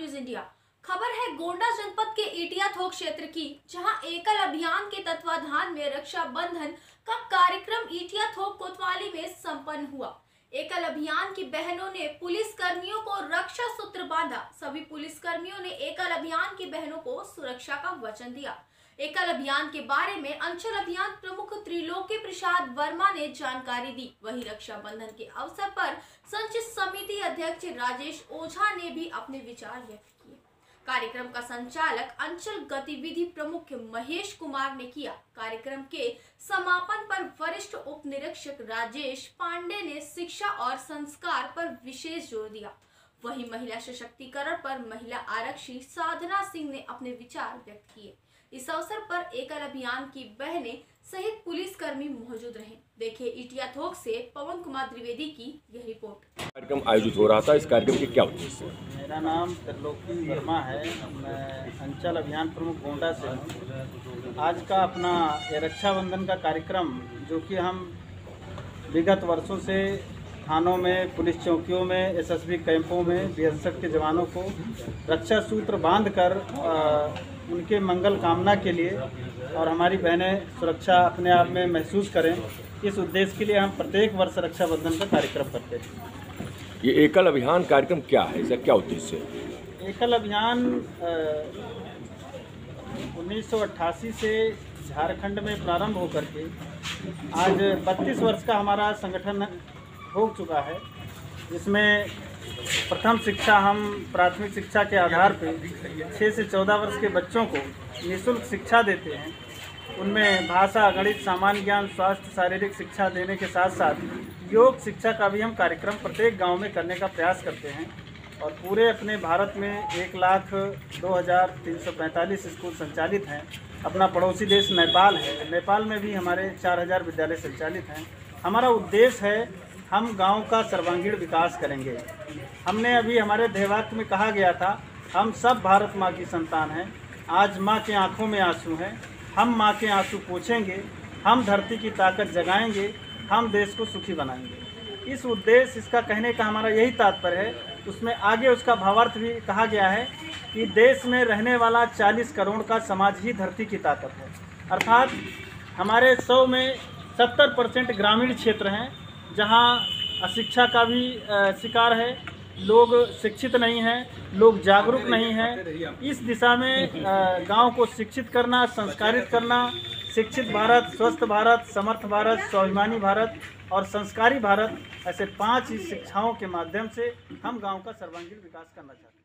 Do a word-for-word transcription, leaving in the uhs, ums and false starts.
News India. खबर है गोंडा जनपद के एटिया थोक क्षेत्र की, जहां एकल अभियान के तत्वाधान में रक्षा बंधन का कार्यक्रम एटिया थोक कोतवाली में संपन्न हुआ। एकल अभियान की बहनों ने पुलिस कर्मियों को रक्षा सूत्र बांधा। सभी पुलिस कर्मियों ने एकल अभियान की बहनों को सुरक्षा का वचन दिया। एकल अभियान के बारे में अंचल अभियान प्रमुख त्रिलोकी प्रसाद वर्मा ने जानकारी दी। वहीं रक्षाबंधन के अवसर पर संचित समिति अध्यक्ष राजेश ओझा ने भी अपने विचार व्यक्त किए। कार्यक्रम का संचालक अंचल गतिविधि प्रमुख महेश कुमार ने किया। कार्यक्रम के समापन पर वरिष्ठ उप निरीक्षक राजेश पांडे ने शिक्षा और संस्कार पर विशेष जोर दिया। वहीं महिला सशक्तिकरण पर महिला आरक्षी साधना सिंह ने अपने विचार व्यक्त किए। इस अवसर पर एकल अभियान की बहनें सहित पुलिस कर्मी मौजूद रहे। देखिए एटिया थोक से पवन कुमार द्विवेदी की यह रिपोर्ट। कार्यक्रम आयोजित हो रहा था, इस कार्यक्रम के क्या उद्देश्य है? मेरा नाम त्रिलोकी वर्मा है, मैं अंचल अभियान प्रमुख गोंडा से हूँ। आज का अपना ये रक्षाबंधन का कार्यक्रम, जो कि हम विगत वर्षों से थानों में, पुलिस चौकियों में, एसएसबी कैंपों में बीएसएफ के जवानों को रक्षा सूत्र बांधकर उनके मंगल कामना के लिए और हमारी बहनें सुरक्षा अपने आप में महसूस करें, इस उद्देश्य के लिए हम प्रत्येक वर्ष रक्षाबंधन का कार्यक्रम करते हैं। ये एकल अभियान कार्यक्रम क्या है, इसका क्या उद्देश्य है? एकल अभियान उन्नीस सौ अट्ठासी से झारखंड में प्रारंभ होकर के आज बत्तीस वर्ष का हमारा संगठन हो चुका है। इसमें प्रथम शिक्षा हम प्राथमिक शिक्षा के आधार पर छः से चौदह वर्ष के बच्चों को निःशुल्क शिक्षा देते हैं। उनमें भाषा, गणित, सामान्य ज्ञान, स्वास्थ्य, शारीरिक शिक्षा देने के साथ साथ योग शिक्षा का भी हम कार्यक्रम प्रत्येक गांव में करने का प्रयास करते हैं। और पूरे अपने भारत में एक लाख दो हज़ार तीन सौ पैंतालीस स्कूल संचालित हैं। अपना पड़ोसी देश नेपाल है, नेपाल में भी हमारे चार हज़ार विद्यालय संचालित हैं। हमारा उद्देश्य है हम गांव का सर्वांगीण विकास करेंगे। हमने अभी हमारे ध्येयवाक्य में कहा गया था, हम सब भारत माँ की संतान हैं। आज माँ के आंखों में आंसू हैं, हम माँ के आंसू पोंछेंगे, हम धरती की ताकत जगाएंगे, हम देश को सुखी बनाएंगे। इस उद्देश्य, इसका कहने का हमारा यही तात्पर्य है। उसमें आगे उसका भावार्थ भी कहा गया है कि देश में रहने वाला चालीस करोड़ का समाज ही धरती की ताकत है। अर्थात हमारे सौ में सत्तर परसेंट ग्रामीण क्षेत्र हैं, जहां अशिक्षा का भी शिकार है, लोग शिक्षित नहीं हैं, लोग जागरूक नहीं हैं। इस दिशा में गांव को शिक्षित करना, संस्कारित करना, शिक्षित भारत, स्वस्थ भारत, समर्थ भारत, स्वाभिमानी भारत और संस्कारी भारत, ऐसे पांच ही शिक्षाओं के माध्यम से हम गांव का सर्वांगीण विकास करना चाहते हैं।